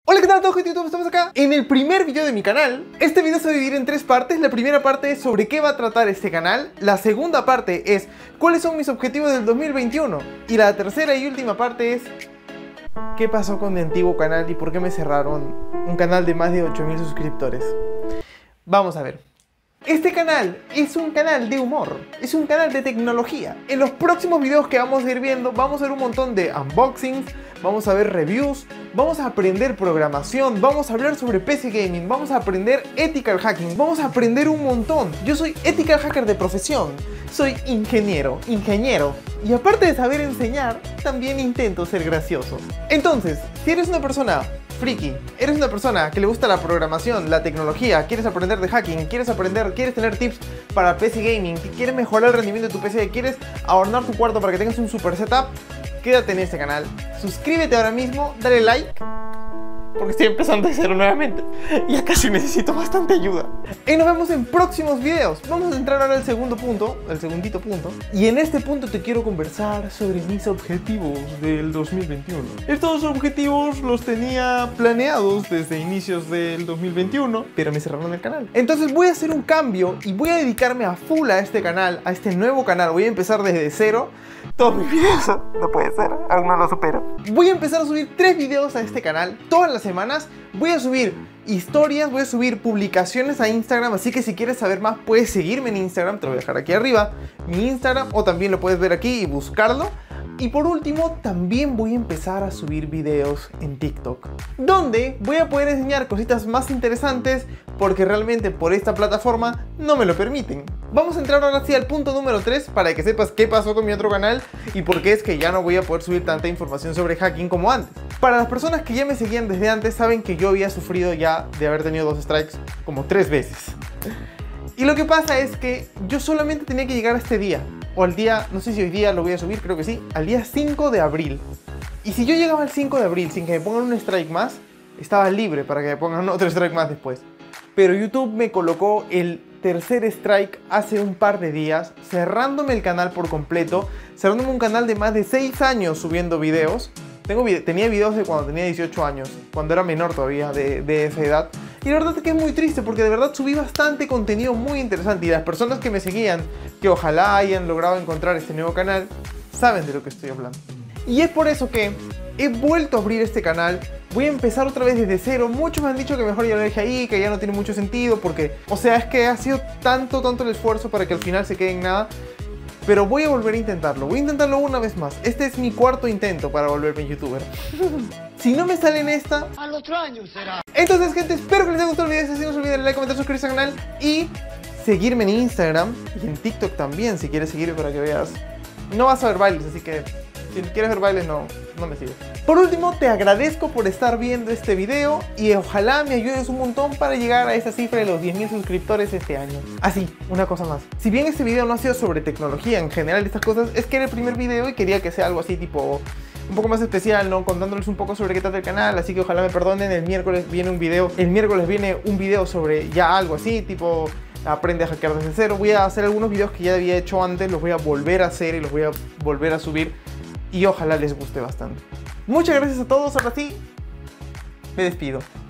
Hola, ¿qué tal a todos, gente de YouTube? Estamos acá en el primer video de mi canal. Este video se va a dividir en tres partes. La primera parte es sobre qué va a tratar este canal. La segunda parte es cuáles son mis objetivos del 2021. Y la tercera y última parte es qué pasó con mi antiguo canal y por qué me cerraron un canal de más de 8000 suscriptores. Vamos a ver. Este canal es un canal de humor, es un canal de tecnología. En los próximos videos que vamos a ir viendo, vamos a ver un montón de unboxings, vamos a ver reviews, vamos a aprender programación, vamos a hablar sobre PC Gaming, vamos a aprender ethical hacking, vamos a aprender un montón. Yo soy ethical hacker de profesión, soy ingeniero. Y aparte de saber enseñar, también intento ser gracioso. Entonces, si eres una persona friki, eres una persona que le gusta la programación, la tecnología, quieres aprender de hacking, quieres tener tips para PC Gaming, quieres mejorar el rendimiento de tu PC, quieres adornar tu cuarto para que tengas un super setup, quédate en este canal, suscríbete ahora mismo, dale like, porque estoy empezando de cero nuevamente y ya casi necesito bastante ayuda. Y nos vemos en próximos videos. Vamos a entrar ahora al segundito punto. Y en este punto te quiero conversar sobre mis objetivos del 2021. Estos objetivos los tenía planeados desde inicios del 2021, pero me cerraron el canal. Entonces voy a hacer un cambio y voy a dedicarme a full a este canal, a este nuevo canal. Voy a empezar desde cero. Todos mis videos, no puede ser, aún no lo supero. Voy a empezar a subir 3 videos a este canal todas las semanas. Voy a subir historias, voy a subir publicaciones a Instagram, así que si quieres saber más puedes seguirme en Instagram, te lo voy a dejar aquí arriba, mi Instagram, o también lo puedes ver aquí y buscarlo. Y por último, también voy a empezar a subir videos en TikTok, donde voy a poder enseñar cositas más interesantes, porque realmente por esta plataforma no me lo permiten. Vamos a entrar ahora sí al punto número 3 para que sepas qué pasó con mi otro canal y por qué es que ya no voy a poder subir tanta información sobre hacking como antes. Para las personas que ya me seguían desde antes, saben que yo había sufrido ya de haber tenido 2 strikes como 3 veces. Y lo que pasa es que yo solamente tenía que llegar a este día, o al día, no sé si hoy día lo voy a subir, creo que sí, al día 5 de abril. Y si yo llegaba al 5 de abril sin que me pongan un strike más, estaba libre para que me pongan otro strike más después. Pero YouTube me colocó el tercer strike hace un par de días, cerrándome el canal por completo, cerrándome un canal de más de 6 años subiendo videos. Tenía videos de cuando tenía 18 años, cuando era menor todavía de esa edad. Y la verdad es que es muy triste porque de verdad subí bastante contenido muy interesante. Y las personas que me seguían, que ojalá hayan logrado encontrar este nuevo canal, saben de lo que estoy hablando. Y es por eso que he vuelto a abrir este canal. Voy a empezar otra vez desde cero. Muchos me han dicho que mejor ya lo deje ahí, que ya no tiene mucho sentido porque, o sea, es que ha sido tanto el esfuerzo para que al final se quede en nada. Pero voy a volver a intentarlo, voy a intentarlo una vez más. Este es mi 4º intento para volverme youtuber. Si no me sale en esta, al otro año será. Entonces, gente, espero que les haya gustado el video. Si no se olviden de like, comentar, suscribirse al canal y seguirme en Instagram y en TikTok también, si quieres seguirme para que veas. No vas a ver bailes, así que si quieres ver bailes no me sigues. Por último, te agradezco por estar viendo este video y ojalá me ayudes un montón para llegar a esa cifra de los 10.000 suscriptores este año. Así, una cosa más. Si bien este video no ha sido sobre tecnología en general, estas cosas, es que era el primer video y quería que sea algo así tipo un poco más especial, ¿no? Contándoles un poco sobre qué trata el canal, así que ojalá me perdonen. El miércoles viene un video sobre ya algo así, tipo aprende a hackear desde cero. Voy a hacer algunos videos que ya había hecho antes, los voy a volver a hacer y los voy a volver a subir. Y ojalá les guste bastante. Muchas gracias a todos, ahora sí, me despido.